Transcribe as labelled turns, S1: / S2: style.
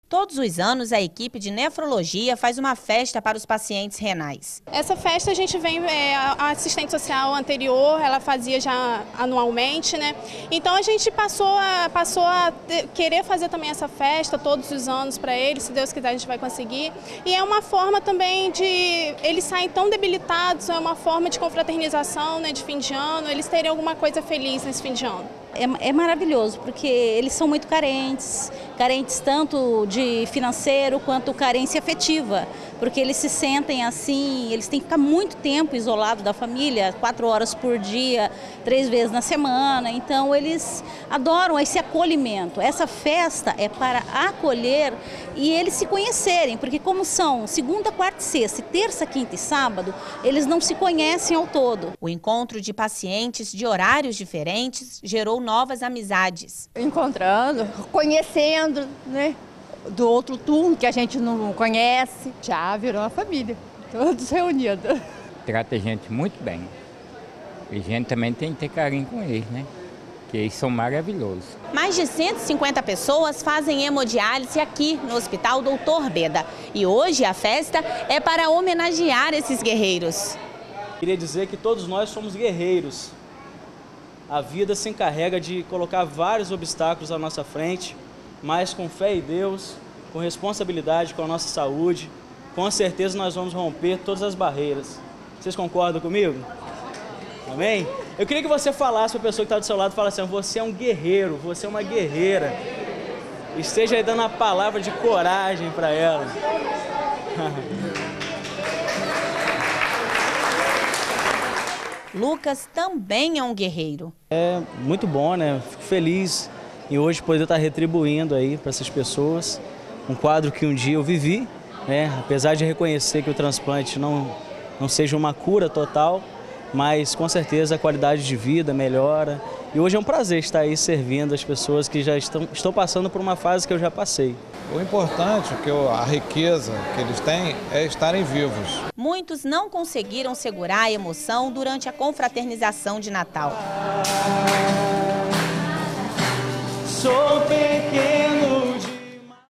S1: Todos os anos, a equipe de nefrologia faz uma festa para os pacientes renais.
S2: Essa festa a gente vem, a assistente social anterior, ela fazia já anualmente, né? Então a gente passou a querer fazer também essa festa todos os anos para eles, se Deus quiser a gente vai conseguir. E é uma forma também de, eles saem tão debilitados, é uma forma de confraternização, né, de fim de ano, eles terem alguma coisa feliz nesse fim de ano.
S3: É maravilhoso, porque eles são muito carentes tanto de financeiro quanto carência afetiva, porque eles se sentem assim, eles têm que ficar muito tempo isolados da família, 4 horas por dia, 3 vezes na semana, então eles adoram esse acolhimento. Essa festa é para acolher e eles se conhecerem, porque como são segunda, quarta e sexta, terça, quinta e sábado, eles não se conhecem ao todo.
S1: O encontro de pacientes de horários diferentes gerou novas amizades.
S4: Encontrando, conhecendo, né, do outro turno que a gente não conhece. Já virou uma família, todos reunidos.
S5: Trata a gente muito bem. E a gente também tem que ter carinho com eles, né? Porque eles são maravilhosos.
S1: Mais de 150 pessoas fazem hemodiálise aqui no Hospital Doutor Beda. E hoje a festa é para homenagear esses guerreiros.
S6: Queria dizer que todos nós somos guerreiros. A vida se encarrega de colocar vários obstáculos à nossa frente, mas com fé em Deus, com responsabilidade com a nossa saúde, com certeza nós vamos romper todas as barreiras. Vocês concordam comigo? Amém? Eu queria que você falasse para a pessoa que está do seu lado, falasse assim, você é um guerreiro, você é uma guerreira. Esteja aí dando a palavra de coragem para ela.
S1: Lucas também é um guerreiro.
S6: É muito bom, né? Fico feliz em hoje poder estar retribuindo aí para essas pessoas um quadro que um dia eu vivi, né? Apesar de reconhecer que o transplante não seja uma cura total, mas com certeza a qualidade de vida melhora. E hoje é um prazer estar aí servindo as pessoas que já estão passando por uma fase que eu já passei.
S7: O importante, a riqueza que eles têm é estarem vivos.
S1: Muitos não conseguiram segurar a emoção durante a confraternização de Natal.
S6: Sou pequeno.